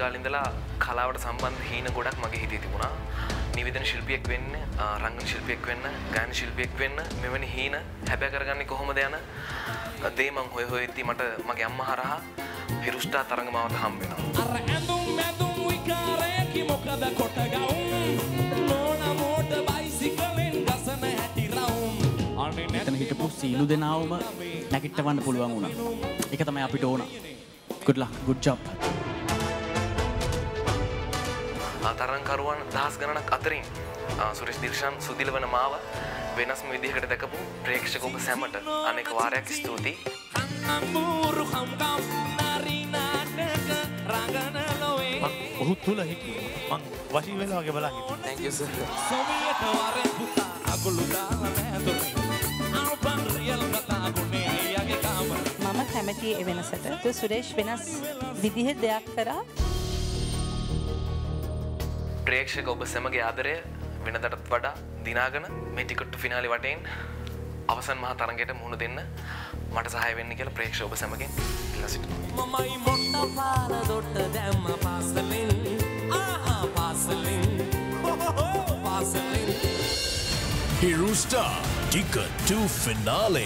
කාලේ ඉඳලා කලාවට සම්බන්ධ හීන ගොඩක් මගේ හිතේ තිබුණා. නිවේදන ශිල්පියෙක් වෙන්න, රංගන ශිල්පියෙක් වෙන්න, ගායන ශිල්පියෙක් වෙන්න මෙවැනි හීන හැබෑ කරගන්නේ කොහොමද යන දේ මං හොය හොයද්දි මට මගේ අම්මා හරහා හිරුස්ටා තරංගමාවට හම්බ වෙනවා. අර ඇඳුම් මැදුම් විකාරයකි මොකද කොට ගවුම් නෝන මෝට බයිසිකලෙන් ගසන හැටි රවුම් අනේ එතන හිටපු සීලු දෙනාවම නැගිටවන්න පුළුවන් වුණා. ඒක තමයි අපිට ඕන. good luck, good job. තරංකරුවන් දහස් ගණනක් අතරින් සුරේෂ් දිල්ෂාන් සුදිලවන මාව වෙනස්ම විදිහකට දැකපු ප්‍රේක්ෂක ඔබ සැමට අනෙක් වාරයක් ස්තුතියි. ඔහු තුල හිටියේ මං වශී වෙලා වගේ බලන් හිටියේ. Thank you sir. සොමියට වරෙන් පුතා අකුළු දාලා නෑදොයි ආපන් රියල් කතා ගුනේ අයියාගේ කාමර මම කැමති ඒ වෙනසට. සුරේෂ් වෙනස් විදිහේ දෙයක් කරා. ප්‍රේක්ෂක ඔබ සැමගේ ආදරය වෙනදටත් වඩා දිනාගෙන මේ ටිකට් ෆිනාලි වටේන් අවසන් මහා තරඟයට මුහුණ දෙන්න මට සහාය වෙන්න කියලා ප්‍රේක්ෂක ඔබ සැමගෙන් ඉල්ලා සිටිනවා. මමයි මොට්ට පාර දොට්ට දැම්ම පාසලෙන් ආහා පාසලෙන් පාසලෙන් Hero Star Ticket to Finale.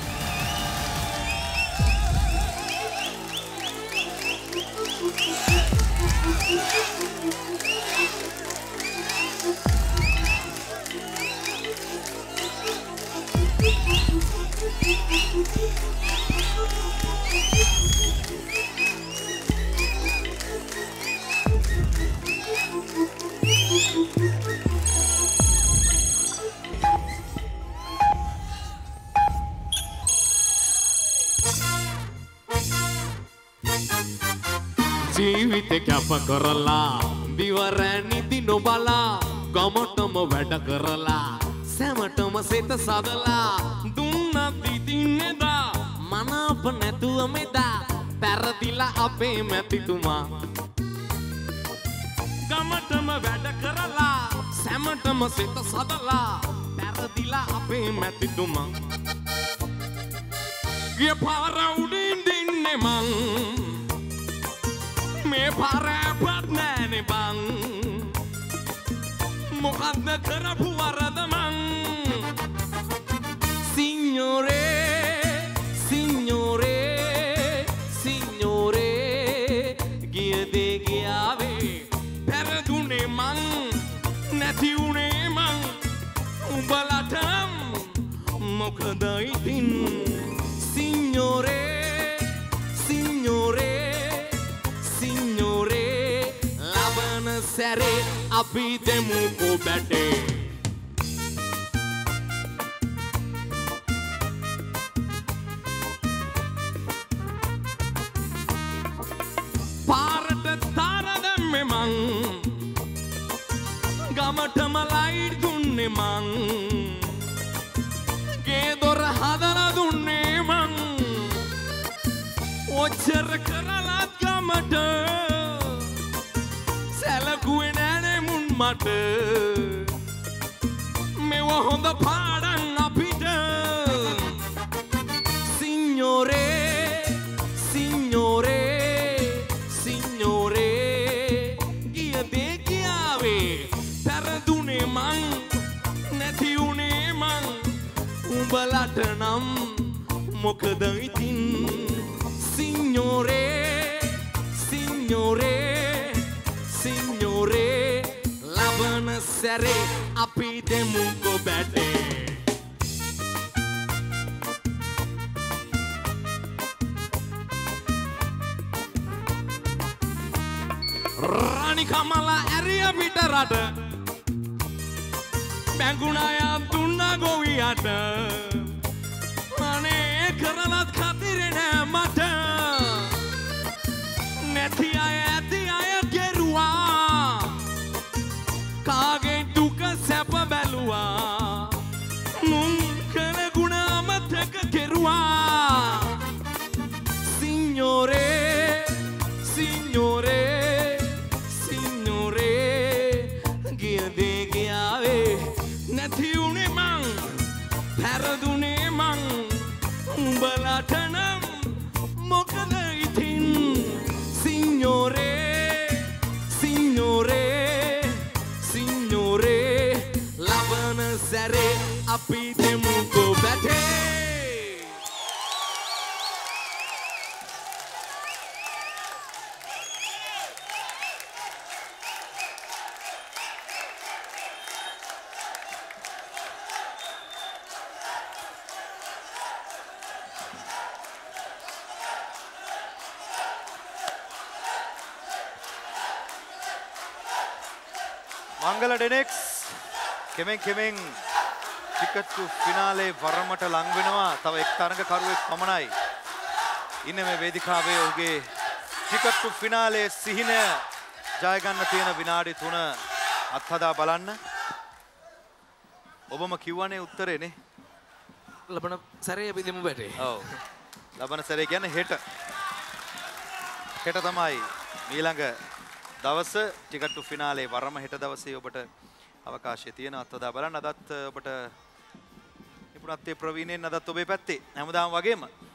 ජීවිත කැප කරලා දිවරැණි දින බලා ගමටම වැඩ කරලා සැමටම සිත සදලා දුන්නත් දිදින්නේදා මනාප නැතුව මෙදා පැරදිලා අපේ මැතිතුමා ගමටම වැඩ කරලා සැමටම සිත සදලා පැරදිලා අපේ මැතිතුමා ගිය පාර උඩින් දින්නේ මං මේ පාරපත් නෑනේ බං මොකද්ද කරපු වරද මං සිඤ්ඤෝරේ සිඤ්ඤෝරේ සිඤ්ඤෝරේ ගිය දේ ගියාවේ පෙරදුනේ මං නැති උනේ මං උඹලටම මොකද ඉතින් සිඤ්ඤෝරේ සිඤ්ඤෝරේ සැරේ අපි දෙමුකෝ බැටේ පාරට තාර දැම්මේ මං ගමටම ලයිට් දුන්නේ මං ගේ දොර හදලා දුන්නේ මං ඔච්චර කරලත් ගමට සැලකුවේ නෑනේ මුන් මට මෙව හොඳ පාඩම් අපිට සිඤ්ඤෝරේ සිඤ්ඤෝරේ සිඤ්ඤෝරේ ගිය දේ ගියාවේ පෙරදුනේ මං නැති උනේ මං උඹලට නම් මොකද ඉතින් සිඤ්ඤෝරේ සිඤ්ඤෝරේ සිඤ්ඤෝරේ ලබන සැරේ අපි දෙමුකෝ බැටේ රාණි කමලා ඇරිය පිට රට බැංගුණාය දුන්නා ගොවියට අනේ කරලත් කතිරේ නෑ මට නැති අය ඇති අය ගෙරුවා කාගේ දුක සැප බැලුවා මුන් කර ගුණ අමතක කෙරුවා සිඤ්ඤෝරේ සිඤ්ඤෝරේ සිඤ්ඤෝරේ ගිය දේ ගියාවේ නැති උනේ මං පැරදුනේ මං උඹලට නම් මංගල ඩෙනෙක්ස් කෙමෙන් ටිකට් ටු ෆිනාලේ වරමට ලං වෙනවා. තව එක් තරඟකරුවෙක් පමණයි ඉන්නේ මේ වේදිකාවේ. ඔහුගේ ටිකට් ටු ෆිනාලේ සිහින ජය ගන්න තියෙන විනාඩි 3 අත්හදා බලන්න. ඔබම කිව්වනේ උත්තරේනේ. ලබන සැරේ අපි දෙමු බැටේ. ඔව්. ලබන සැරේ කියන්නේ හෙට. හෙට තමයි ඊළඟ දවස ටිකට් ටු ෆිනාලේ වරම හෙට දවසේ ඔබට අවකාශය තියෙන අත්දැක බලන්න. අදත් ඔබට නිපුණත්වයේ ප්‍රවීණයෙන් අදත් ඔබේ පැත්තේ හැමදාම වගේම